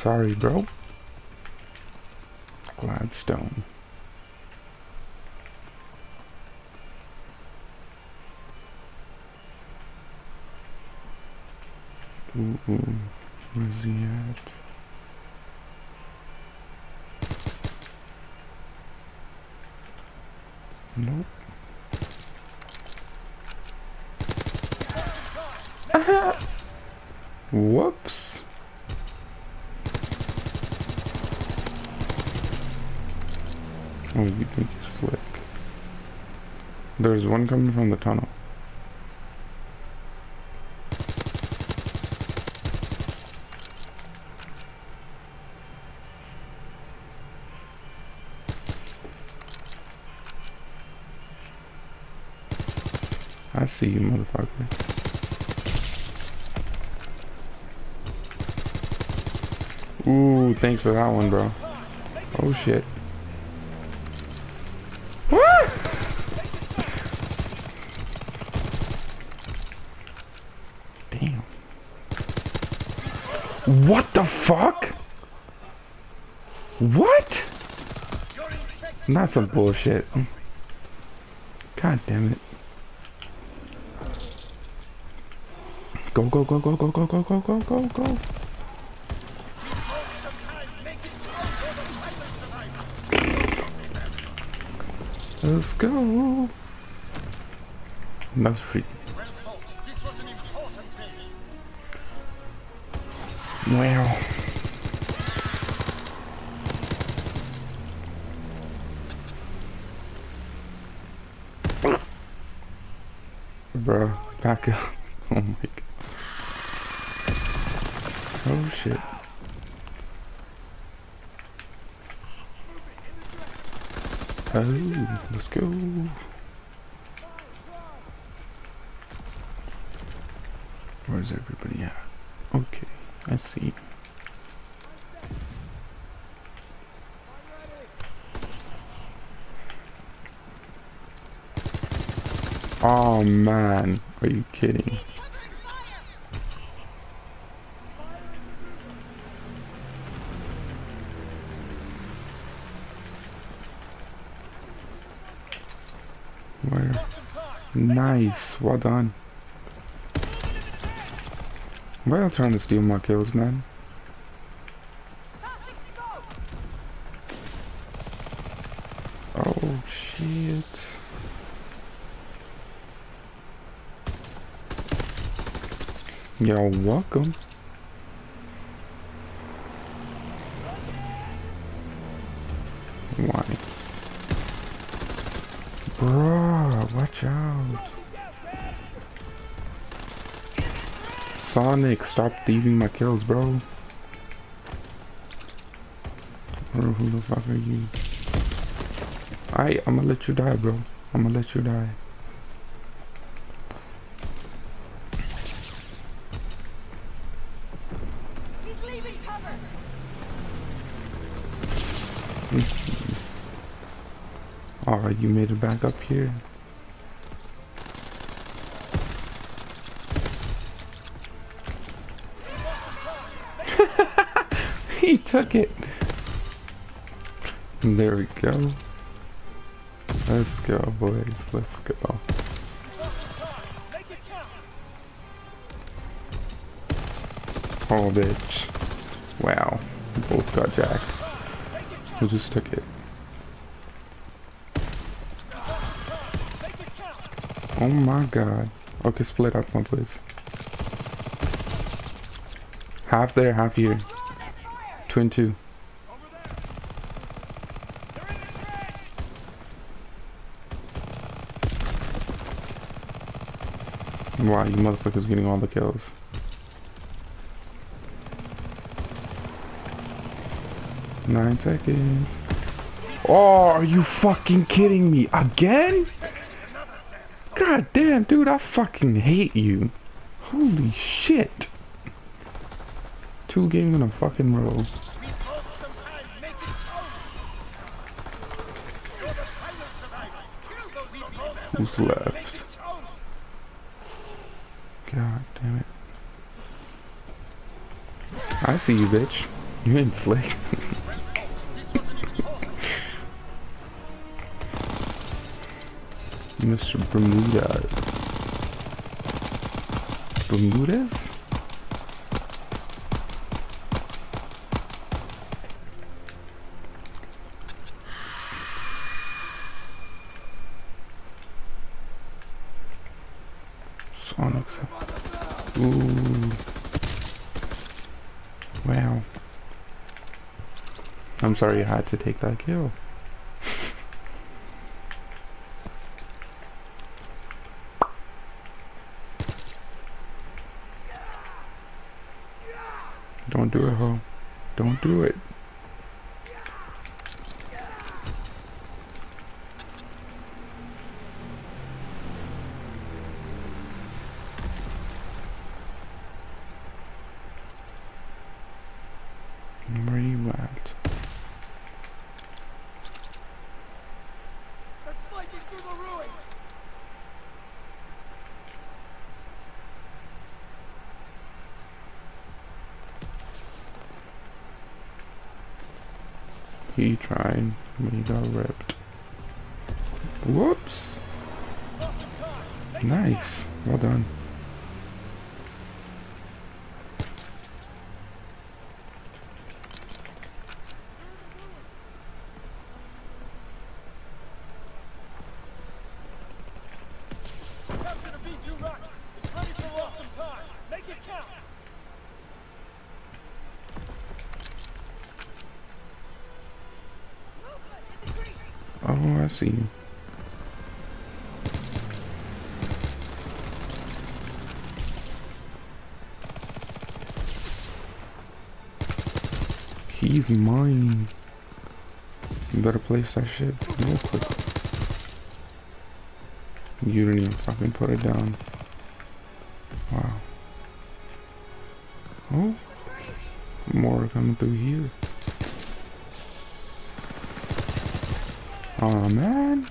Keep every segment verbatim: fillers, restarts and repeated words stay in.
sorry, bro. Gladstone. Ooh, ooh. Where's he at? Nope. Whoops. Oh, you think he's slick. There's one coming from the tunnel. I see you, motherfucker. Ooh, thanks for that one, bro. Oh shit. Damn. What the fuck? What? Not some bullshit. God damn it. Go, go, go, go, go, go, go, go, go, go, go. Let's go. That's free. Wow. Bro, back up. Oh my god. Oh shit. Oh, let's go. Where's everybody at? Okay, I see. Oh man, are you kidding? Where? Nice, well done. Why are you trying to steal my kills, man? Oh shit. You're welcome. Why? Bruh, watch out. Sonic, stop thieving my kills, bro. Bro, who the fuck are you? Alright, I'm gonna let you die, bro. I'm gonna let you die. He's leaving cover. Oh, you made it back up here. He took it. There we go. Let's go, boys. Let's go. Oh, bitch. Wow. Both got jacked. Who just took it? Oh my god. Okay, split up one, please. Half there, half here. Two and two. Wow, you motherfuckers getting all the kills. Nine seconds. Oh, are you fucking kidding me? Again? God damn, dude, I fucking hate you. Holy shit. Two games in a fucking row. Who's left? God damn it. I see you, bitch. You ain't slick. Mister Bermuda. Bermudez? Sonic. Ooh. Wow. I'm sorry you had to take that kill. Don't do it, ho. Don't do it. Where you at? They're fighting through the ruins. He tried, but he got ripped. Whoops! Nice. Well done. Capture the B two rocket. It's ready for awesome time. Make it count. Oh, I see you. He's mine. You better place that shit real quick. You didn't even fucking put it down. Wow. Oh, more coming through here. Aw, man.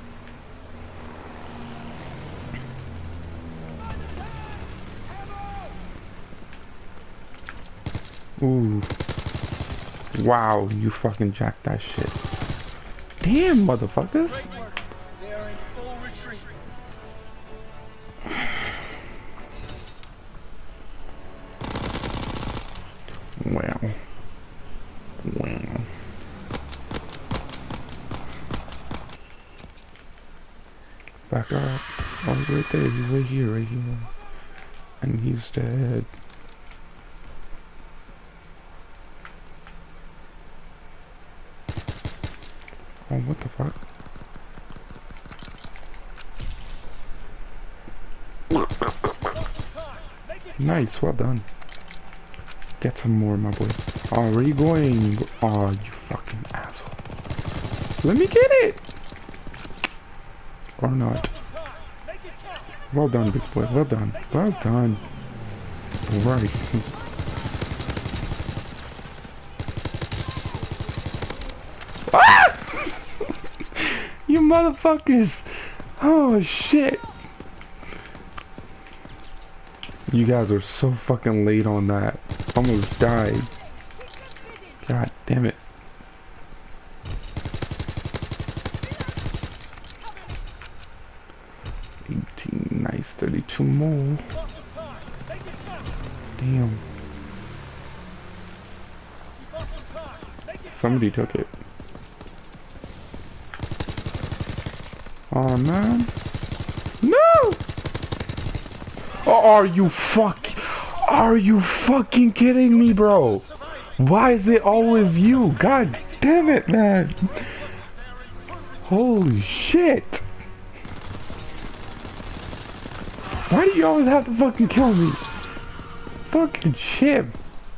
Ooh. Wow, you fucking jacked that shit. Damn, motherfuckers. They are in full retreat. Wow. Wow. Back up. Oh, he's right there. He's right here, right here. And he's dead. Oh, what the fuck? Nice, well done. Get some more, my boy. Oh, where you going? Oh, you fucking asshole. Let me get it! Or not. Well done, big boy. Well done. Well done. Right. Ah! You motherfuckers! Oh shit! You guys are so fucking late on that. Almost died. God damn it. eighteen, nice. thirty-two more. Damn. Somebody took it. Oh man. No! Oh, are you fuck? Are you fucking kidding me, bro? Why is it always you? God damn it, man. Holy shit. Why do you always have to fucking kill me? Fucking shit.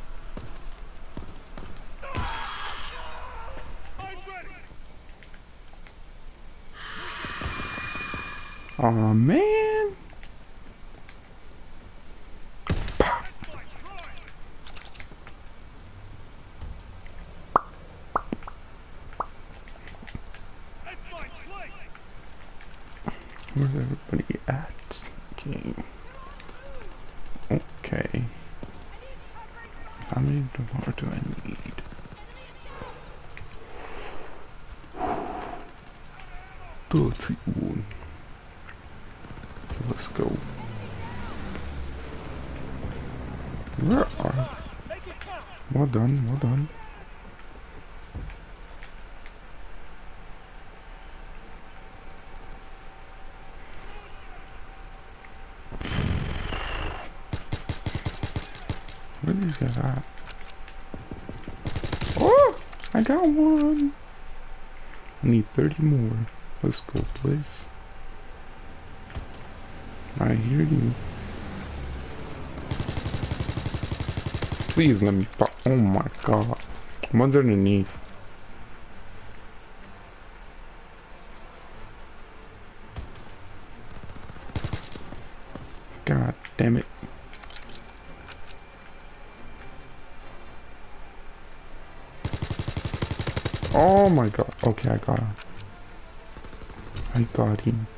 Aw, oh, man. Where's everybody at? Okay. Okay. How many more do I need? thirty-one. Let's go. Where are... Make it count. Well done, well done. Where are these guys at? Oh! I got one! I need thirty more. Let's go, please. I hear you. Please let me pop. Oh my god. One's underneath. God damn it. Oh my god. Okay, I got him. I got him.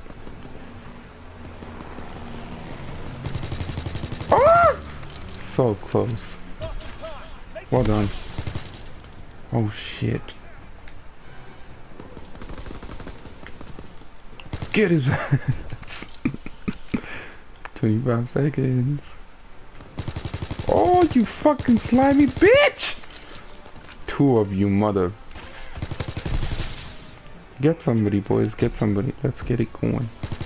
Ah! So close. Well done. Oh shit. Get his ass. twenty-five seconds. Oh, you fucking slimy bitch! Two of you, mother. Get somebody, boys. Get somebody. Let's get it going.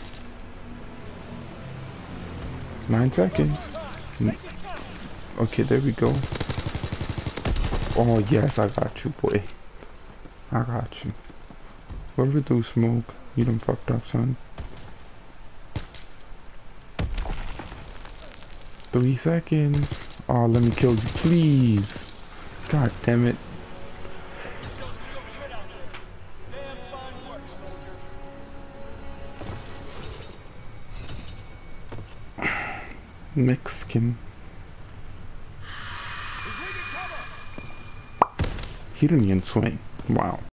Nine seconds. Okay, there we go. Oh, yes, I got you, boy. I got you. Whoever do smoke, you done fucked up, son. Three seconds. Oh, let me kill you, please. God damn it. Mexican. He didn't even swing. Wow.